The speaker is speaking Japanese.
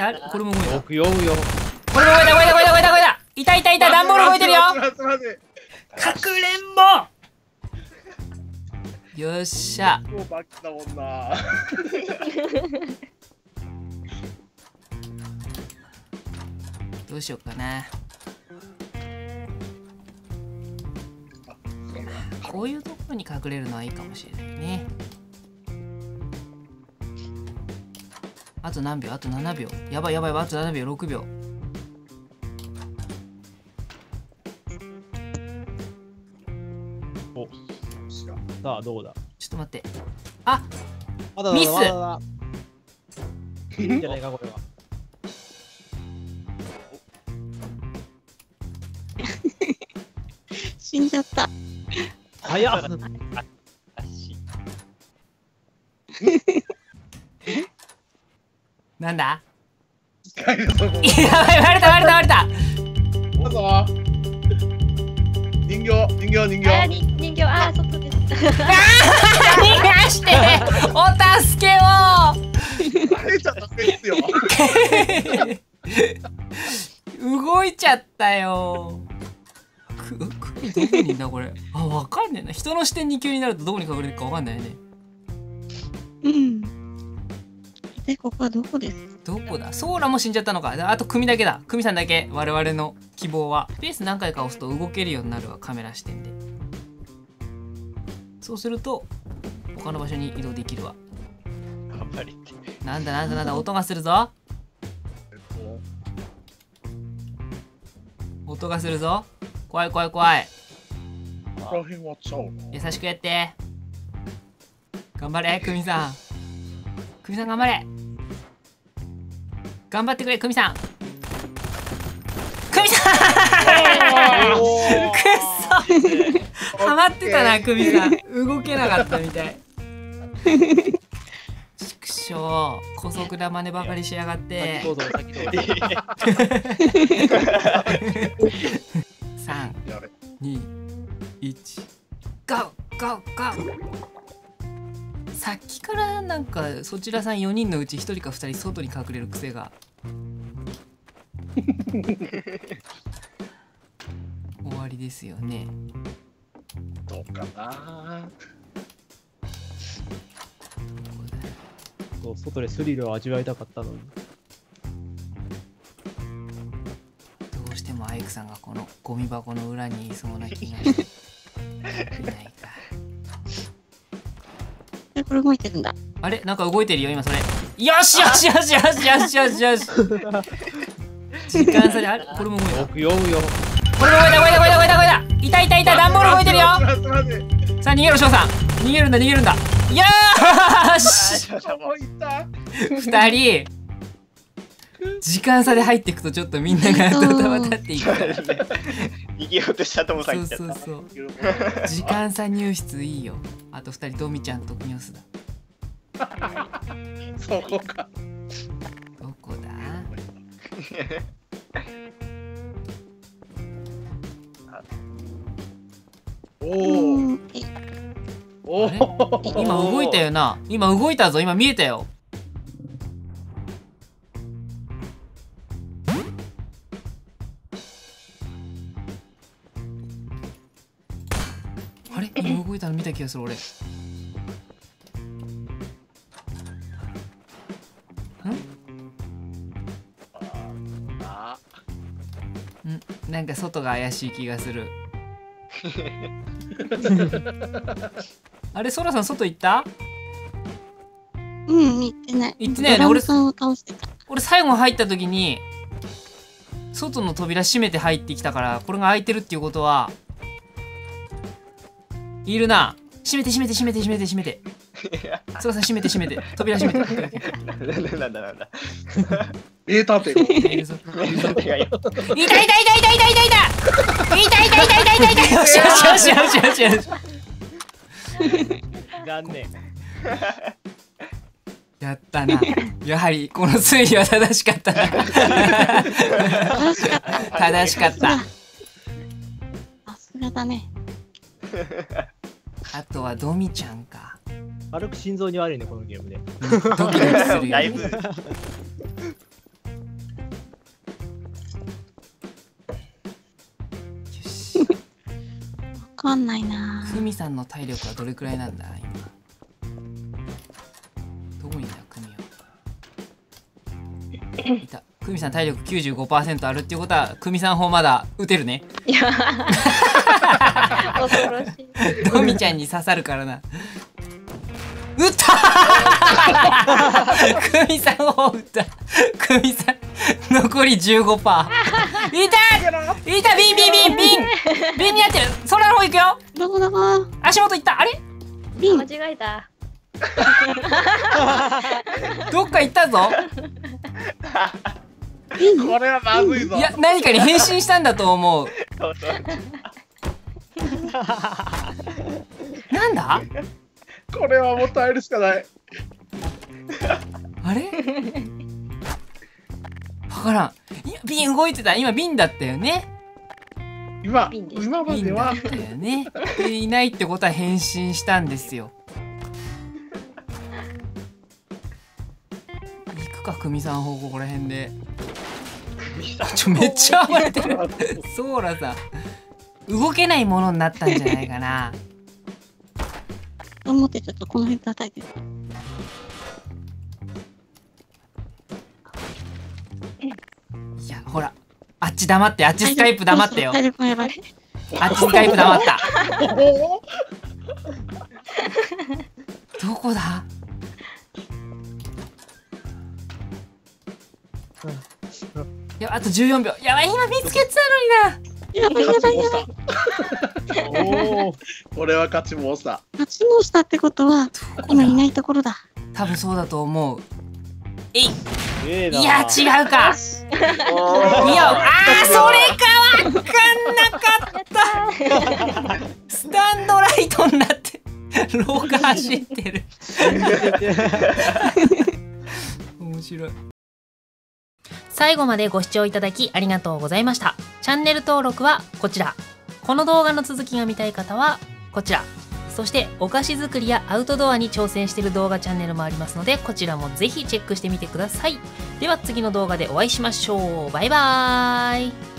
あれこれも動いた。 僕酔うよ。 これも動いた動いた動いた動いた動いた。いたいたいた、ダンボール動いてるよ。かくれんぼ。よっしゃ。 もうバキだもんな。 どうしようかな。こういうところに隠れるのはいいかもしれないね。あと何秒？あと7秒。やばいやばいやばい。あと7秒、6秒。 お、さあどうだ。 ちょっと待って。あ、 まだミスまだまだいいんじゃないかこれは。 死んじゃった。 早っ。 なんだ？ 帰るぞ、ここ。 やばい、割れた割れた割れた。 どうぞ。人形、人形、人あー、 形。 人形、あー、外です。 逃がしてお助けを。 あれじゃダメですよ。 動いちゃったよ。どこにいんだこれ。あ、わかんねえな。人の視点2級になるとどこに隠れるかわかんないよね。 うん。で、ここはどこですか？ どこだ？ソーラも死んじゃったのか。あと組だけだ。組さんだけ。我々の希望は。スペース何回か押すと動けるようになるわ。カメラ視点で。そうすると他の場所に移動できるわ。 頑張りって。 なんだなんだなんだ、音がするぞ。音がするぞ。怖い怖い怖い。 ここら辺割っちゃおうな。 優しくやって。頑張れ、クミさん。クミさん頑張れ。頑張ってくれ、クミさん。クミさんくっそハマってたな、クミさん。動けなかったみたい。ちくしょう、姑息な真似ばかりしやがってどうぞ先どうぞ。 3、 やれ。 2、1、ゴーゴーゴー。さっきからなんかそちらさん4人のうち1人か2人外に隠れる癖が終わりですよね。 どうかな。 そう外でスリルを味わいたかったのに。 どうしてもアイクさんがこのゴミ箱の裏にいそうな気がしていないか。 これ動いてるんだ。 あれなんか動いてるよ今それ。よしよしよしよしよしよしよし。時間差であれこれも動いた。 僕酔うよ。 これも動いた動いた動いた動いた動いた。いたいたいた、ダンボール動いてるよ。さあ逃げろ翔さん。逃げるんだ逃げるんだ。よーし。2人時間差で入っていくとちょっとみんながドタバタっていくから。 逃げようとしたともさそうん来ちゃった。 そうそう。時間差入室いいよ。あと2人ドミちゃんとニョスだ。 そこか。 どこだ？ おお。おあれお。 今動いたよな。今動いたぞ。今見えたよ。あれ今動いたの見た気がする俺。なんか外が怪しい気がする。あれソラさん外行った？ うん、行ってない。 行ってないよね。 ドラム缶を倒してた。 俺最後入った時に外の扉閉めて入ってきたから、これが開いてるっていうことはいるな。閉めて閉めて閉めて閉めて閉めて。ソラさん閉めて閉めて。扉閉めて。 なんだなんだ。 名探偵の。 いるぞ。 なんでがよ。 いたいたいたいたいたいたいたいたいたいたいたいたいた。よしよしよしよしよしよし。 残念。 やったな。やはりこの推理は正しかったな。 正しかった。 正しかった。 さすがだね。 あとはドミちゃんか。 軽く心臓に悪いねこのゲームで。 ドキドキするよ。 だいぶ。 かんないな。 クミさんの体力はどれくらいなんだ今。どこにいたクミは。いた。クミさん体力 95% あるっていうことはクミさん砲まだ撃てるね。 いや恐ろしい。 ドミちゃんに刺さるからな。撃ったクミさんを撃った。クミさん残り 15%。いたいた。ビンビンビンビンビンになってる。空の方行くよ。 どこどこ。 足元行った。あれビン。 間違えた。 どっか行ったぞ。 ビン。 これはまずいぞ。 いや何かに変身したんだと思う。 そうそう。 なんだこれはもう耐えるしかない。 あれ分からん。いや瓶動いてた。今瓶だったよね。 今ビンでした今までは瓶だったよね。でいないってことは変身したんですよ。行くか、クミさん方向ここら辺で。めっちゃ暴れてる。ソーラさん動けないものになったんじゃないかな。 と思ってちょっとこの辺叩いてる。 いやほら、あっち黙って。あっちスカイプ黙ってよ。 体力がやばい。 あっちスカイプ黙った。どこだ。いやあと14秒。やばい、今見つけてたのにな。 やばいやばいやばい。 おお。 これは勝ちもさ。 勝ちもしたってことは今いないところだ。 多分そうだと思う。えい。 ええな。 いや違うか。いやそれかわかんなかった。スタンドライトになって廊下走ってる。面白い。最後までご視聴いただきありがとうございました。チャンネル登録はこちら。この動画の続きが見たい方はこちら。そしてお菓子作りやアウトドアに挑戦している動画チャンネルもありますので、こちらもぜひチェックしてみてください。では次の動画でお会いしましょう。バイバーイ。